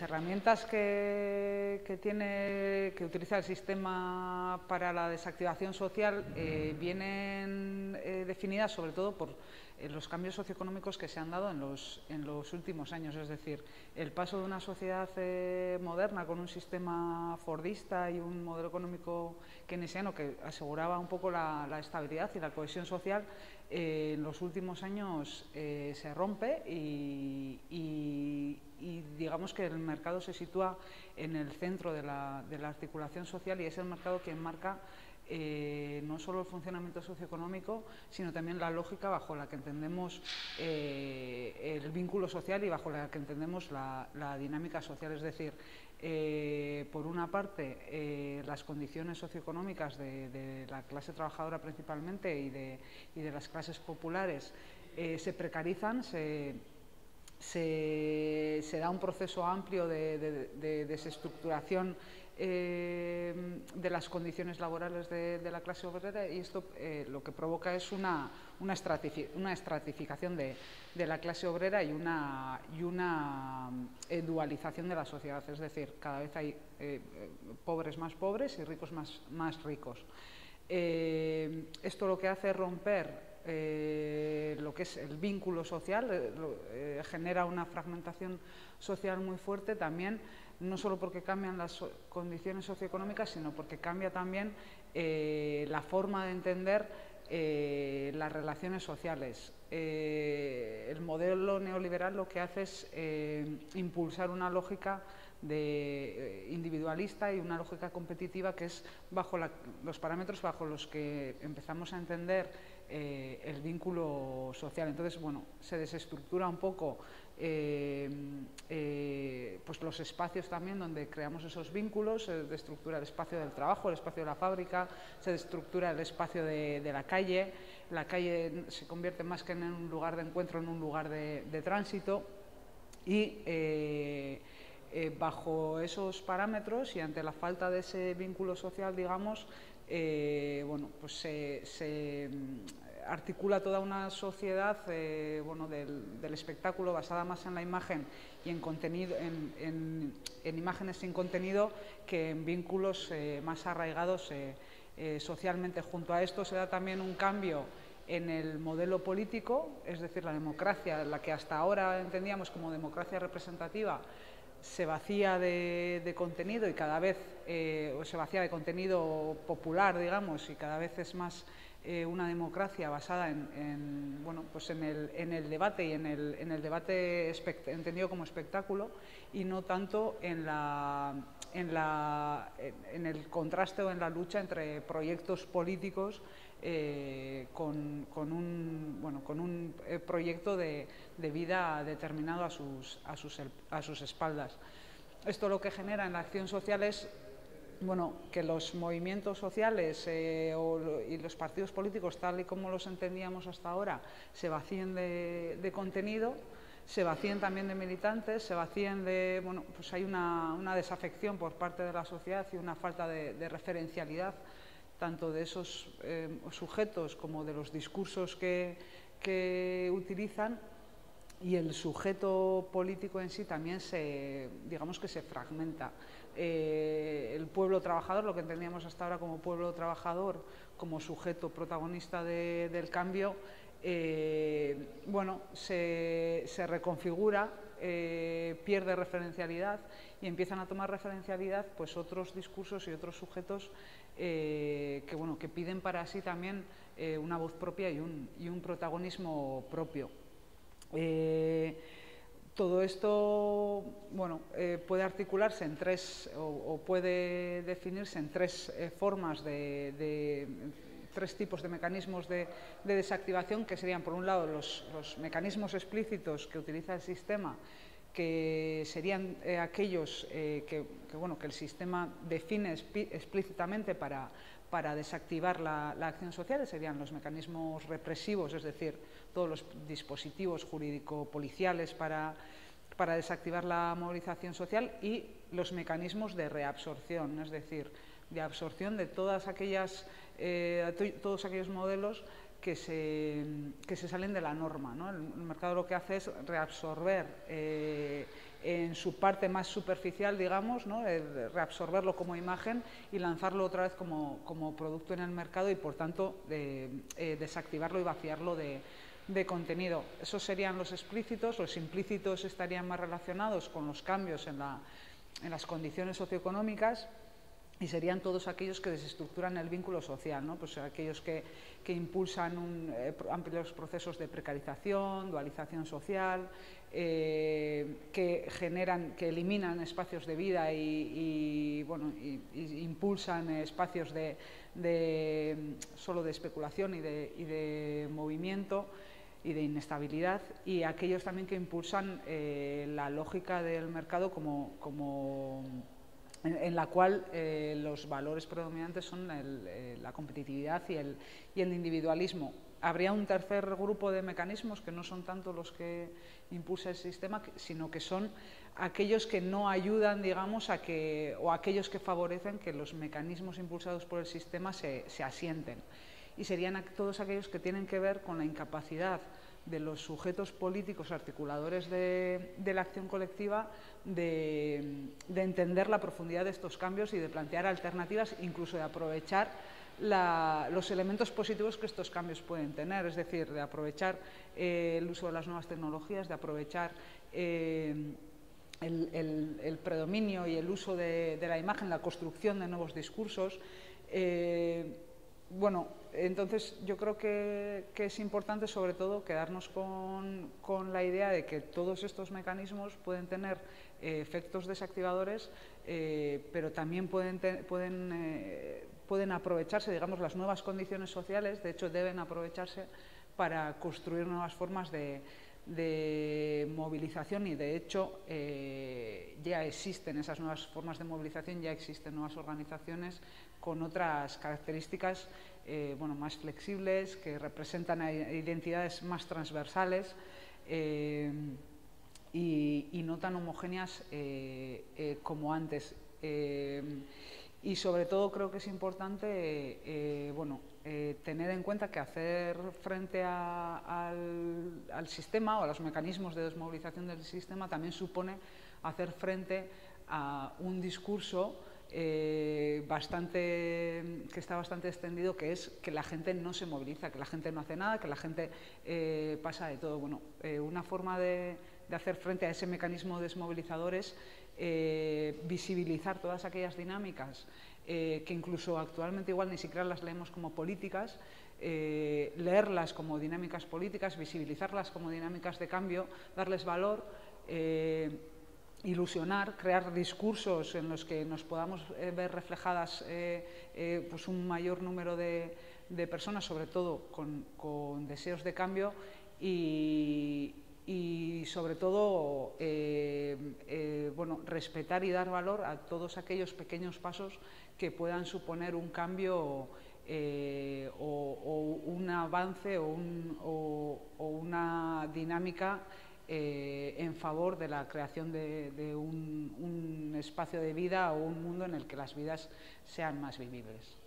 herramientas que utiliza el sistema para la desactivación social vienen definidas sobre todo por los cambios socioeconómicos que se han dado en los últimos años, es decir, el paso de una sociedad moderna con un sistema fordista y un modelo económico keynesiano que aseguraba un poco la estabilidad y la cohesión social, en los últimos años se rompe y digamos que el mercado se sitúa en el centro de la articulación social, y es el mercado quien marca no solo el funcionamiento socioeconómico, sino también la lógica bajo la que entendemos el vínculo social y bajo la que entendemos la dinámica social. Es decir, por una parte, las condiciones socioeconómicas de la clase trabajadora principalmente y de las clases populares se precarizan, se da un proceso amplio de desestructuración de las condiciones laborales de la clase obrera, y esto lo que provoca es una estratificación de la clase obrera y una dualización de la sociedad, es decir, cada vez hay pobres más pobres y ricos más ricos. Esto lo que hace es romper lo que es el vínculo social, genera una fragmentación social muy fuerte también, no solo porque cambian las condiciones socioeconómicas, sino porque cambia también la forma de entender las relaciones sociales. El modelo neoliberal lo que hace es impulsar una lógica individualista y una lógica competitiva que es bajo los parámetros bajo los que empezamos a entender el vínculo social. Entonces, bueno, se desestructura un poco pues los espacios también donde creamos esos vínculos, se desestructura el espacio del trabajo, el espacio de la fábrica, se desestructura el espacio de la calle se convierte más que en un lugar de encuentro en un lugar de tránsito, y bajo esos parámetros y ante la falta de ese vínculo social, digamos, bueno, pues se articula toda una sociedad bueno, del espectáculo basada más en la imagen y en contenido, en imágenes sin contenido, que en vínculos más arraigados socialmente. Junto a esto se da también un cambio en el modelo político, es decir, la democracia, la que hasta ahora entendíamos como democracia representativa, se vacía de contenido y cada vez se vacía de contenido popular, digamos, y cada vez es más una democracia basada bueno, pues en el debate y en el debate entendido como espectáculo, y no tanto en el contraste o en la lucha entre proyectos políticos con un proyecto de vida determinado a sus espaldas. Esto lo que genera en la acción social es, bueno, que los movimientos sociales y los partidos políticos, tal y como los entendíamos hasta ahora, se vacíen de contenido, se vacíen también de militantes, se vacíen bueno, pues hay una desafección por parte de la sociedad y una falta de referencialidad, tanto de esos sujetos como de los discursos que utilizan, y el sujeto político en sí también digamos que se fragmenta. El pueblo trabajador, lo que entendíamos hasta ahora como pueblo trabajador, como sujeto protagonista del cambio, bueno, se reconfigura, pierde referencialidad, y empiezan a tomar referencialidad pues otros discursos y otros sujetos que piden para sí también una voz propia y un protagonismo propio. Todo esto, bueno, puede articularse en tres, o puede definirse en tres formas tres tipos de mecanismos de desactivación, que serían, por un lado, los mecanismos explícitos que utiliza el sistema, que serían aquellos que el sistema define explícitamente para desactivar la acción social. Serían los mecanismos represivos, es decir, todos los dispositivos jurídico-policiales para desactivar la movilización social, y los mecanismos de reabsorción, es decir, de absorción de todos aquellos modelos que se salen de la norma, ¿no? El mercado lo que hace es reabsorber en su parte más superficial, digamos, ¿no? Reabsorberlo como imagen y lanzarlo otra vez como producto en el mercado y, por tanto, desactivarlo y vaciarlo de contenido. Esos serían los explícitos. Los implícitos estarían más relacionados con los cambios en las condiciones socioeconómicas y serían todos aquellos que desestructuran el vínculo social, ¿no? Pues aquellos que impulsan amplios procesos de precarización, dualización social, que eliminan espacios de vida y impulsan espacios solo de especulación y de movimiento y de inestabilidad, y aquellos también que impulsan la lógica del mercado en la cual los valores predominantes son la competitividad y el individualismo. Habría un tercer grupo de mecanismos que no son tanto los que impulsa el sistema, sino que son aquellos que no ayudan, digamos, o aquellos que favorecen que los mecanismos impulsados por el sistema se asienten. Y serían todos aquellos que tienen que ver con la incapacidad de los sujetos políticos articuladores de la acción colectiva de entender la profundidad de estos cambios y de plantear alternativas, incluso de aprovechar los elementos positivos que estos cambios pueden tener, es decir, de aprovechar el uso de las nuevas tecnologías, de aprovechar el predominio y el uso de la imagen, la construcción de nuevos discursos. Bueno, entonces yo creo que es importante sobre todo quedarnos con la idea de que todos estos mecanismos pueden tener efectos desactivadores, pero también pueden aprovecharse, digamos, las nuevas condiciones sociales, de hecho deben aprovecharse para construir nuevas formas de movilización y, de hecho, ya existen esas nuevas formas de movilización, ya existen nuevas organizaciones con otras características más flexibles, que representan identidades más transversales y no tan homogéneas como antes. Y sobre todo creo que es importante tener en cuenta que hacer frente al sistema o a los mecanismos de desmovilización del sistema también supone hacer frente a un discurso que está bastante extendido, que es que la gente no se moviliza, que la gente no hace nada, que la gente pasa de todo. Bueno, una forma de hacer frente a ese mecanismo desmovilizador es visibilizar todas aquellas dinámicas que incluso actualmente igual ni siquiera las leemos como políticas, leerlas como dinámicas políticas, visibilizarlas como dinámicas de cambio, darles valor, ilusionar, crear discursos en los que nos podamos ver reflejadas pues un mayor número de personas, sobre todo con deseos de cambio y sobre todo respetar y dar valor a todos aquellos pequeños pasos que puedan suponer un cambio o un avance o una dinámica en favor de la creación de un espacio de vida o un mundo en el que las vidas sean más vivibles.